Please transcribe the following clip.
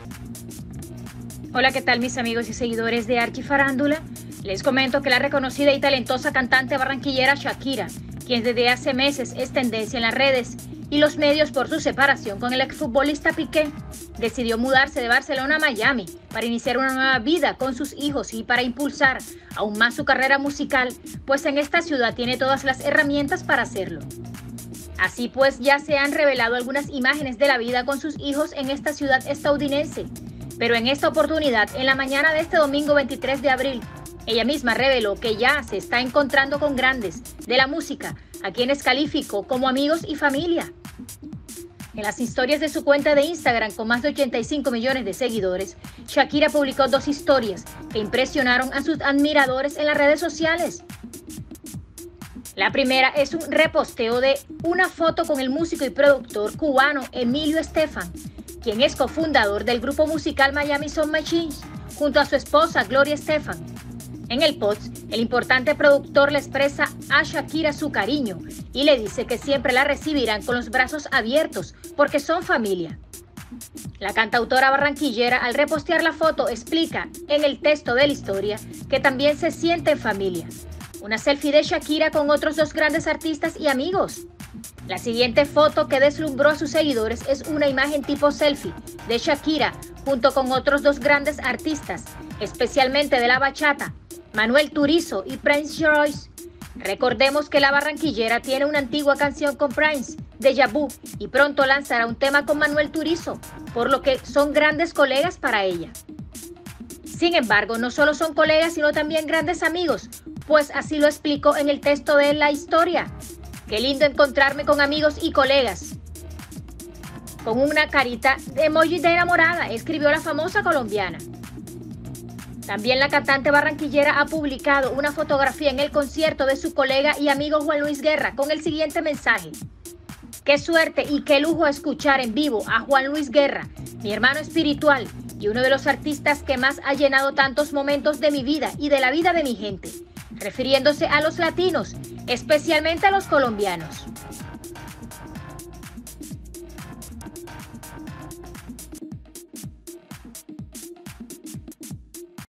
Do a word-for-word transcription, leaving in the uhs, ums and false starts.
Hola, ¿qué tal mis amigos y seguidores de Archifarándula? Les comento que la reconocida y talentosa cantante barranquillera Shakira, quien desde hace meses es tendencia en las redes y los medios por su separación con el exfutbolista Piqué, decidió mudarse de Barcelona a Miami para iniciar una nueva vida con sus hijos y para impulsar aún más su carrera musical, pues en esta ciudad tiene todas las herramientas para hacerlo. Así pues, ya se han revelado algunas imágenes de la vida con sus hijos en esta ciudad estadounidense. Pero en esta oportunidad, en la mañana de este domingo veintitrés de abril, ella misma reveló que ya se está encontrando con grandes de la música, a quienes calificó como amigos y familia. En las historias de su cuenta de Instagram, con más de ochenta y cinco millones de seguidores, Shakira publicó dos historias que impresionaron a sus admiradores en las redes sociales. La primera es un reposteo de una foto con el músico y productor cubano Emilio Estefan, quien es cofundador del grupo musical Miami Sound Machines, junto a su esposa Gloria Estefan. En el post, el importante productor le expresa a Shakira su cariño y le dice que siempre la recibirán con los brazos abiertos porque son familia. La cantautora barranquillera, al repostear la foto, explica en el texto de la historia que también se siente en familia. Una selfie de Shakira con otros dos grandes artistas y amigos. La siguiente foto que deslumbró a sus seguidores es una imagen tipo selfie de Shakira junto con otros dos grandes artistas, especialmente de la bachata, Manuel Turizo y Prince Royce. Recordemos que la barranquillera tiene una antigua canción con Prince, Deja Vu, y pronto lanzará un tema con Manuel Turizo, por lo que son grandes colegas para ella. Sin embargo, no solo son colegas, sino también grandes amigos, pues así lo explicó en el texto de la historia. Qué lindo encontrarme con amigos y colegas. Con una carita de emoji de enamorada, escribió la famosa colombiana. También la cantante barranquillera ha publicado una fotografía en el concierto de su colega y amigo Juan Luis Guerra con el siguiente mensaje. Qué suerte y qué lujo escuchar en vivo a Juan Luis Guerra, mi hermano espiritual y uno de los artistas que más ha llenado tantos momentos de mi vida y de la vida de mi gente, refiriéndose a los latinos, especialmente a los colombianos.